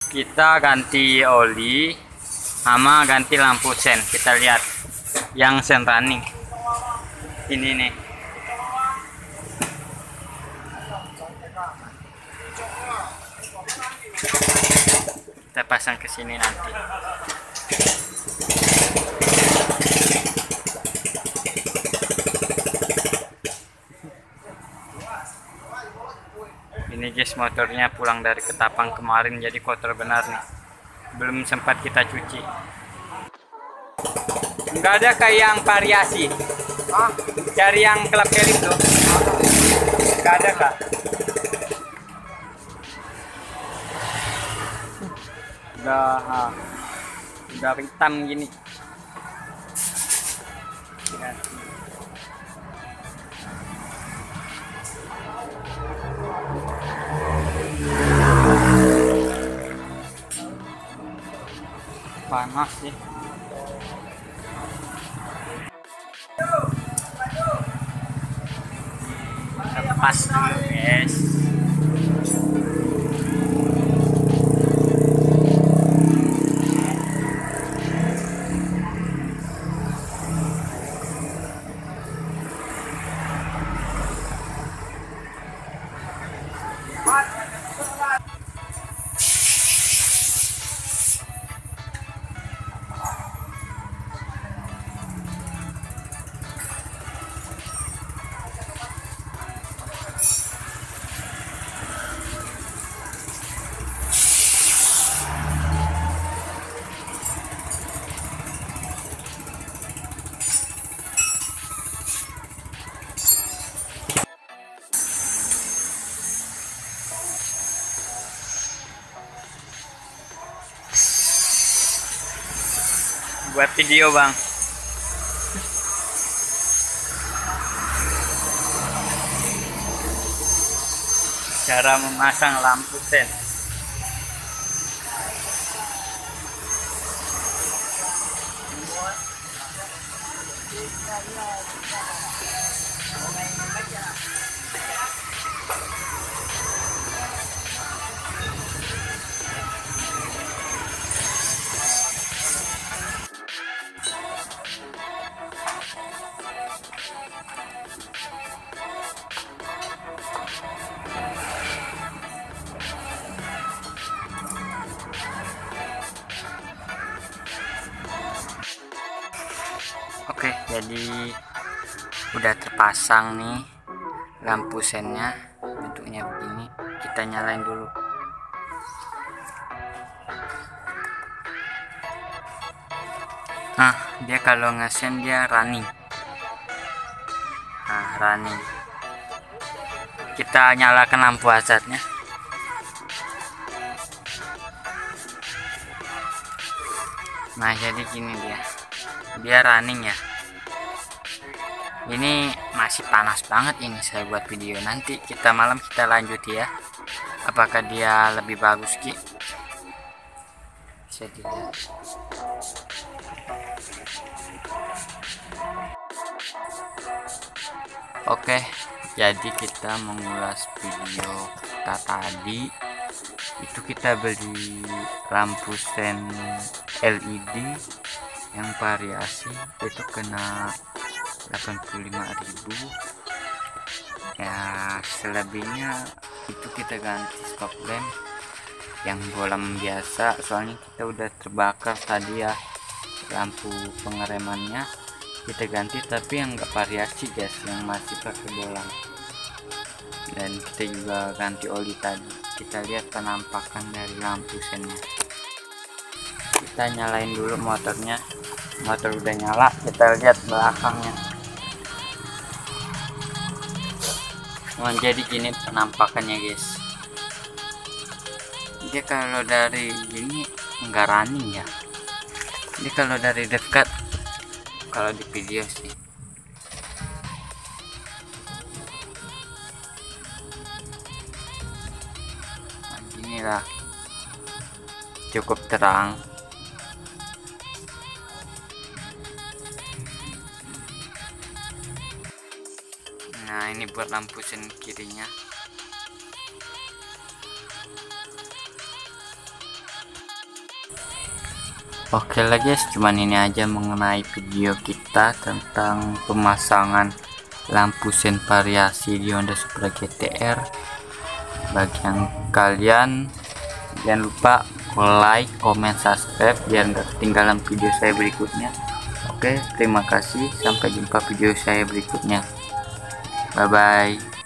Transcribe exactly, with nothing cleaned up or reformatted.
kita ganti oli sama ganti lampu sen. Kita lihat yang sen running ini nih. Kita pasang ke sini nanti. Ini guys, motornya pulang dari Ketapang kemarin, jadi kotor benar nih. Belum sempat kita cuci. Enggak ada kayak yang variasi. Ah, cari yang klep kelip tuh. Enggak ada kak. Udah, ah, udah hitam gini. Ya. Panas sih. Lepas dulu guys. Buat video bang. Cara memasang lampu sen. Oke, jadi udah terpasang nih lampu sennya, bentuknya begini. Kita nyalain dulu. Nah, dia kalau ngesen dia running. Nah, running. Kita nyalakan lampu hazardnya. Nah, jadi gini dia. Dia running ya. Ini masih panas banget ini saya buat video. Nanti kita malam kita lanjut ya. Apakah dia lebih bagus Ki? Bisa dilihat. Oke, jadi kita mengulas video kita tadi. Itu kita beli lampu sen L E D yang variasi itu kena delapan puluh lima ribu ya. Selebihnya itu kita ganti stop lamp yang bolam biasa, soalnya kita udah terbakar tadi ya lampu pengeremannya. Kita ganti tapi yang enggak variasi guys, yang masih pakai bolam. Dan kita juga ganti oli tadi. Kita lihat penampakan dari lampu sennya. Kita nyalain dulu motornya. Motor udah nyala, kita lihat belakangnya. Oh, jadi gini penampakannya guys. Dia kalau dari ini enggak running ya. Jadi kalau dari dekat, kalau di video sih nah, inilah cukup terang. Nah, ini buat lampu sen kirinya. Oke lah guys, cuman ini aja mengenai video kita tentang pemasangan lampu sen variasi di Honda Supra G T R. Bagi yang kalian, jangan lupa like, comment, subscribe biar nggak ketinggalan video saya berikutnya. Oke, terima kasih, sampai jumpa video saya berikutnya. Bye bye.